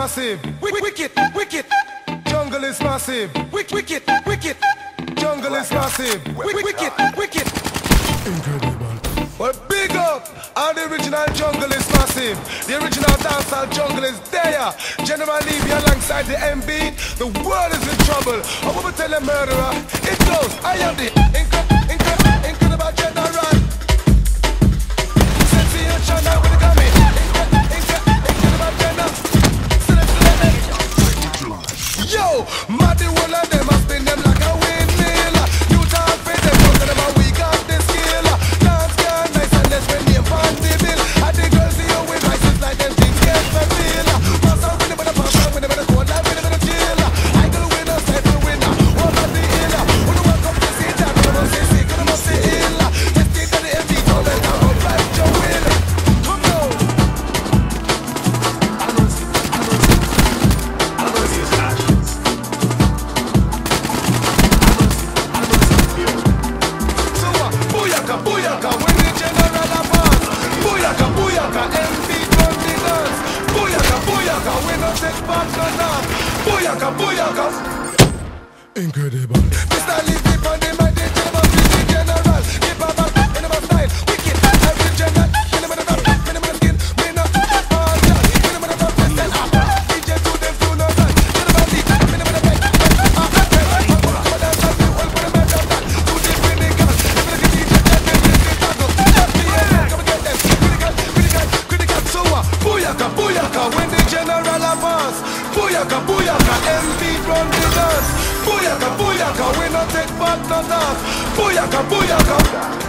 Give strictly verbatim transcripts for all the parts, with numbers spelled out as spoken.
massive. Wick, wicked, wicked. Jungle is massive. Wick, wicked, wicked. Jungle is massive. Wick, wicked, wicked. Incredible. Well, big up. All the original jungle is massive. The original dancehall jungle is there. General Levy alongside the M B. The world is in trouble. I want to tell a murderer. It goes. I am the incredible, incredible, incredible general. Sensation with the coming. Incredible general. Yo, Maddy, one of them, I spin them like a windmill. You talk for them, most of them are weak off the skill. Dance girl, nice and let's spend the fancy bill. I the girls see you with license like them things get for feel. Pass out with them with a pass out with them with a cold life with them with a chill. I go winner, step the winner, one of the illa. When you walk up to see that, you must say sick, you must say ill. Let's take to the M D, don't let down, don't fight your will. Come now. I know it's, I know it's, I know it's actions. Booyaka, booyaka, when the general advance. Booyaka, booyaka, M P from the dance. Booyaka, booyaka, we no take back no knock. Booyaka, booyaka. Incredible. Mister Lizzy on the mic, the general, the general. Keep a back, in my style, wicked. Every general, minimum of the minimum of skin, minimum of all that. Minimum of the best and up. D J to them to no that. Minimum of the, minimum of the best. Booyaka, booyaka, when the general advance. Booyaka, booyaka, M P run the dance. Booyaka, booyaka, we no take back no knock. Booyaka, booyaka.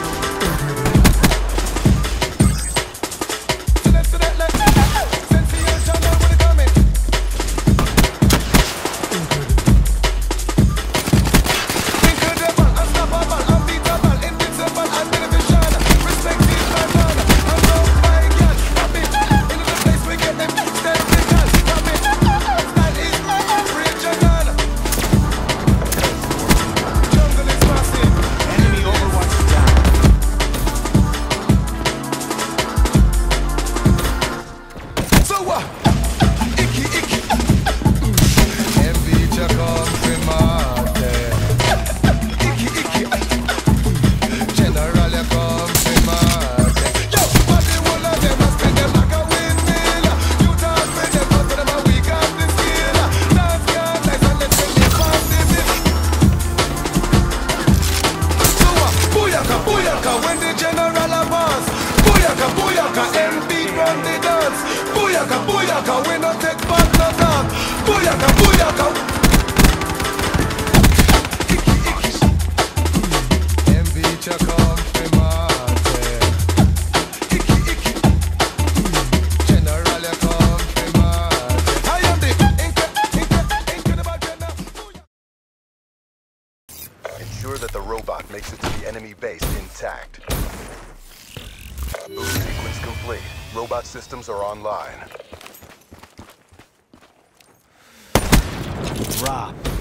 Ensure that the robot makes it to the enemy base intact. Move sequence complete. Robot systems are online. Drop.